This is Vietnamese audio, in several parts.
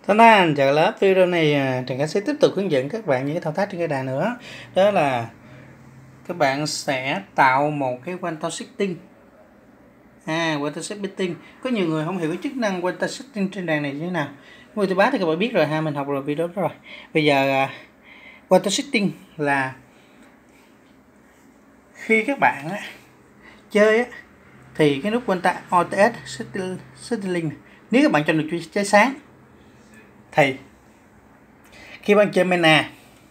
Thân ái, chào lớp. Video này Trần Khánh sẽ tiếp tục hướng dẫn các bạn những cái thao tác trên cái đàn nữa. Đó là các bạn sẽ tạo một cái quantum shifting. Quantum shifting. Có nhiều người không hiểu cái chức năng quantum shifting trên đàn này như thế nào. Người thứ ba thì các bạn biết rồi ha, mình học rồi video đó rồi. Bây giờ quantum shifting là khi các bạn chơi thì cái nút quantum OTS shifting, nếu các bạn chọn được cháy sáng thì khi bạn chơi mana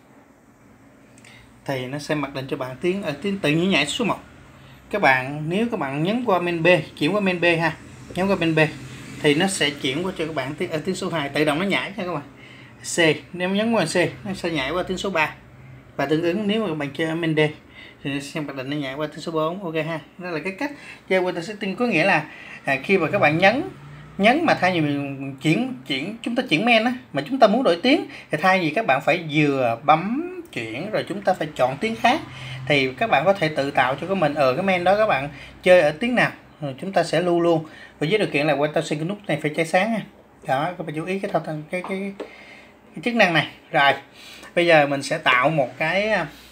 thì nó sẽ mặc định cho bạn tiếng tự nhiên nhảy số 1. Nếu các bạn nhấn qua main B, chuyển qua main B ha, nhấn qua main B thì nó sẽ chuyển qua cho các bạn tiếng số 2, tự động nó nhảy nha các bạn. C, nếu nhấn qua C nó sẽ nhảy qua tiếng số 3, và tương ứng nếu mà các bạn chơi ở main D thì nó sẽ mặc định nó nhảy qua tiếng số 4. Ok ha, đó là cái cách chơi quantum shifting. Có nghĩa là khi mà các bạn nhấn mà thay vì mình chúng ta chuyển main mà chúng ta muốn đổi tiếng thì thay vì các bạn phải vừa bấm chuyển rồi chúng ta phải chọn tiếng khác, thì các bạn có thể tự tạo cho mình ở cái main đó các bạn chơi ở tiếng nào rồi chúng ta sẽ lưu luôn, và với điều kiện là quantum shifting cái nút này phải cháy sáng nha. Đó, các bạn chú ý cái chức năng này. Rồi bây giờ mình sẽ tạo một cái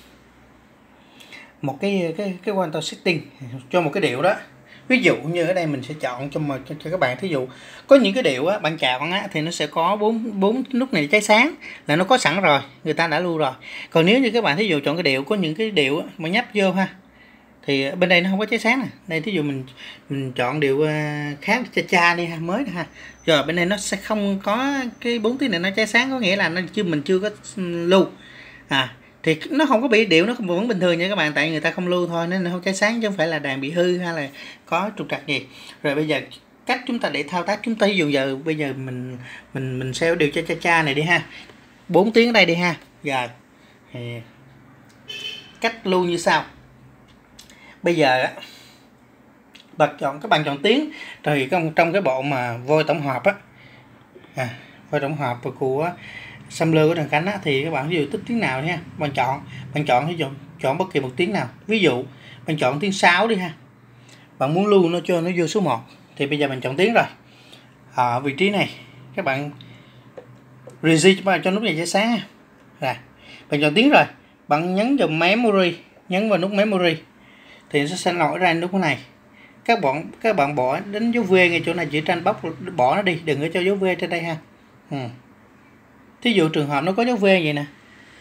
quantum shifting cho một cái điệu đó. Ví dụ như ở đây mình sẽ chọn cho các bạn, thí dụ có những cái điệu bạn chọn thì nó sẽ có bốn nút này cháy sáng là nó có sẵn rồi, người ta đã lưu rồi. Còn nếu như các bạn thí dụ chọn cái điệu, có những cái điệu mà nhấp vô ha thì bên đây nó không có cháy sáng nè. Đây thí dụ mình chọn điệu khác cha đi ha, mới ha, rồi bên đây nó sẽ không có cái 4 tiếng này nó cháy sáng, có nghĩa là mình chưa có lưu thì nó không có bị điệu, nó vẫn bình thường nha các bạn, tại người ta không lưu thôi nên nó không cháy sáng, chứ không phải là đàn bị hư hay là có trục trặc gì. Rồi bây giờ cách chúng ta để thao tác, chúng ta ví dụ bây giờ mình xeo điều cho cha này đi ha, 4 tiếng ở đây đi ha. Giờ thì cách lưu như sau. Bây giờ các bạn chọn tiếng rồi trong cái bộ mà voi tổng hợp voi tổng hợp của Sampler của Trần Khánh thì các bạn ví dụ thích tiếng nào nha, bạn chọn ví dụ chọn bất kỳ một tiếng nào. Ví dụ bạn chọn tiếng 6 đi ha, bạn muốn lưu nó cho nó vô số 1 thì bây giờ mình chọn tiếng rồi. Ở vị trí này các bạn reset cho nút này cháy sáng rồi, bạn chọn tiếng rồi, bạn nhấn vào memory, nhấn vào nút memory thì nó sẽ nổi ra nút này. Các bạn bỏ đến dấu V ngay chỗ này, chữ tranh bóc bỏ nó đi, đừng có cho dấu V trên đây ha. Thí dụ trường hợp nó có dấu V vậy nè,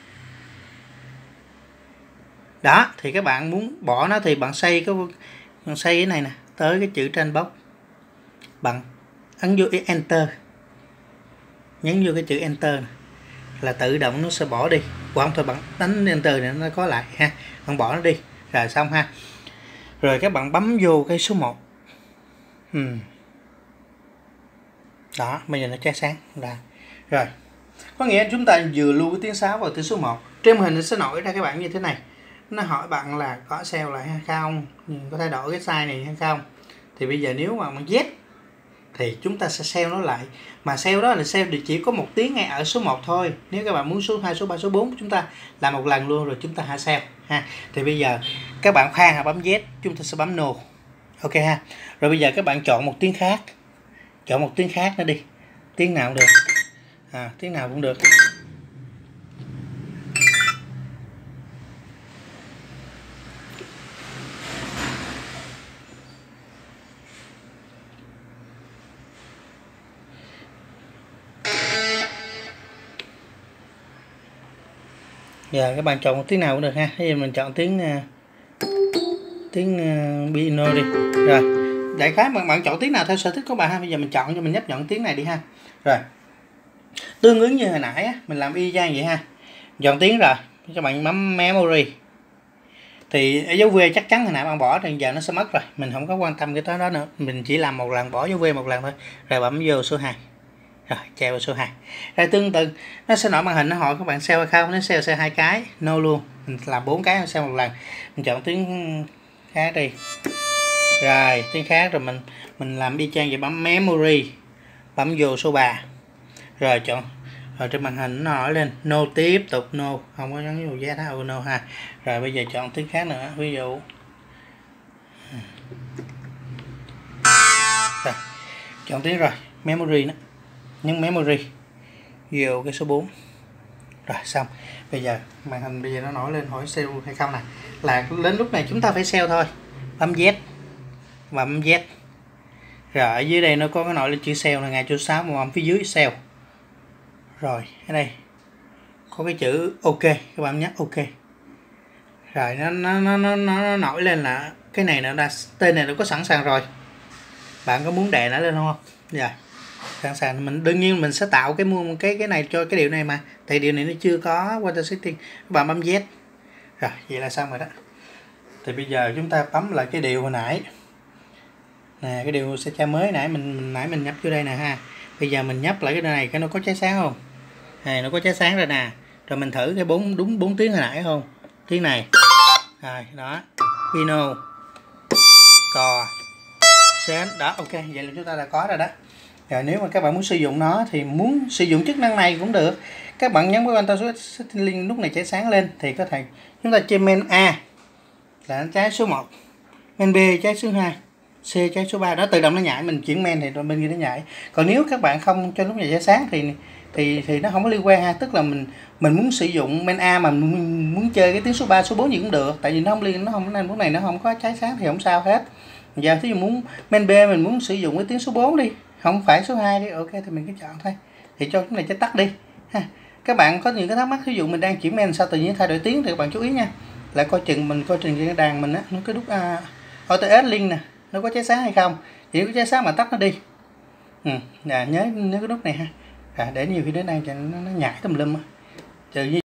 đó thì các bạn muốn bỏ nó thì bạn xoay cái này nè tới cái chữ trên box, bạn ấn vô enter, nhấn vô cái chữ enter này, là tự động nó sẽ bỏ đi. Hoặc không thôi bạn đánh enter này nó có lại ha, bạn bỏ nó đi rồi xong ha. Rồi các bạn bấm vô cái số 1. Đó, bây giờ nó cháy sáng rồi. Có nghĩa chúng ta vừa lưu cái tiếng 6 vào tiếng số 1. Trên màn hình nó sẽ nổi ra các bạn như thế này. Nó hỏi bạn là có sale lại hay không, có thay đổi cái size này hay không. Thì bây giờ nếu mà Z thì chúng ta sẽ sale nó lại. Mà sale đó là sale chỉ có một tiếng ngay ở số 1 thôi. Nếu các bạn muốn số 2, số 3, số 4 chúng ta làm một lần luôn rồi chúng ta hạ sale ha. Thì bây giờ các bạn khoan bấm Z, chúng ta sẽ bấm no. Ok ha. Rồi bây giờ các bạn chọn một tiếng khác. Chọn một tiếng khác nữa đi. Tiếng nào cũng được. Tiếng nào cũng được. Giờ các bạn chọn một tiếng nào cũng được ha. Bây giờ mình chọn tiếng piano đi. Rồi, đại khái bạn chọn tiếng nào theo sở thích của bạn ha. Bây giờ mình chọn cho mình nhấp chọn tiếng này đi ha. Rồi. Tương ứng như hồi nãy mình làm y chang vậy ha. Chọn tiếng rồi, các bạn bấm memory. Thì dấu V chắc chắn hồi nãy bạn bỏ thì giờ nó sẽ mất rồi. Mình không có quan tâm cái đó nữa. Mình chỉ làm một lần, bỏ dấu V một lần thôi. Rồi bấm vô số 2. Rồi treo vào số 2. Rồi tương tự nó sẽ nổi màn hình, nó hỏi các bạn sale hay không. Nó sale 2 cái, no luôn. Mình làm 4 cái sale một lần. Mình chọn tiếng khác đi. Rồi tiếng khác rồi mình làm y chang vậy, bấm memory, bấm vô số 3. Rồi chọn, rồi trên màn hình nó nổi lên no, tiếp tục no, không có nhấn vô giá thao no ha. Rồi bây giờ chọn tiếng khác nữa, ví dụ rồi, chọn tiếng rồi memory đó, nhấn memory vô cái số 4. Rồi xong. Bây giờ màn hình bây giờ nó nổi lên hỏi sell hay không nè. Là đến lúc này chúng ta phải sell thôi. Bấm Z và bấm Z. Rồi ở dưới đây nó có cái nổi lên chữ sell là ngay chỗ 6 mà bấm phía dưới sell. Rồi ở đây có cái chữ OK, các bạn nhấn OK. Rồi nó nổi lên là cái này nó đã tên này nó có sẵn sàng rồi. Bạn có muốn đè nó lên không? Dạ. Sẵn sàng. Mình đương nhiên mình sẽ tạo cái này cho cái điều này mà. Thì điều này nó chưa có water setting. Các bạn bấm Z. Rồi, vậy là xong rồi đó. Thì bây giờ chúng ta bấm lại cái điều hồi nãy. Nè, cái điều sẽ tra mới nãy mình nhấp vô đây nè ha. Bây giờ mình nhấp lại cái này cái nó có cháy sáng không? Này nó có cháy sáng rồi nè. Rồi mình thử cái đúng 4 tiếng hồi nãy không? Tiếng này. Rồi, đó. Pino. Cò. Sến. Đó, ok. Vậy là chúng ta đã có rồi đó. Rồi nếu mà các bạn muốn sử dụng nó thì muốn sử dụng chức năng này cũng được. Các bạn nhấn vào Water Setting lúc này cháy sáng lên thì có thể chúng ta trên men A là nó cháy số 1, men B cháy số 2, C cháy số 3, đó tự động nó nhảy, mình chuyển men thì bên kia nó nhảy. Còn nếu các bạn không cho lúc này cháy sáng thì nó không có liên quan ha, tức là mình muốn sử dụng men A mà mình muốn chơi cái tiếng số 3 số 4 gì cũng được, tại vì nó không liên, nó không, nên lúc này nó không có cháy sáng thì không sao hết. Giờ thí dụ muốn men B mình muốn sử dụng cái tiếng số 4 đi, không phải số 2 đi, ok thì mình cứ chọn thôi, thì cho cái này cho tắt đi ha. Các bạn có những cái thắc mắc, ví dụ mình đang chuyển men sao tự nhiên thay đổi tiếng thì các bạn chú ý nha, là coi chừng cái đàn mình á, nó cái nút OTS link nè, nó có cháy sáng hay không, chỉ có cháy sáng mà tắt nó đi. Nhớ cái nút này ha, để nhiều khi đến đây nó nhảy tùm lum. Trừ